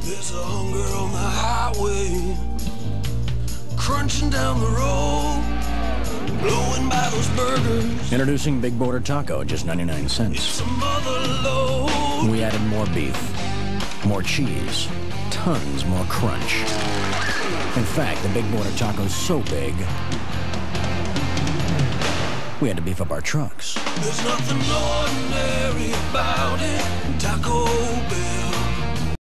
There's a hunger on the highway, crunching down the road, blowing by those burgers. Introducing Big Border Taco, just 99 cents. It's a mother load. We added more beef, more cheese, tons more crunch. In fact, the Big Border Taco's so big, we had to beef up our trucks. There's nothing ordinary about it. Taco Bell.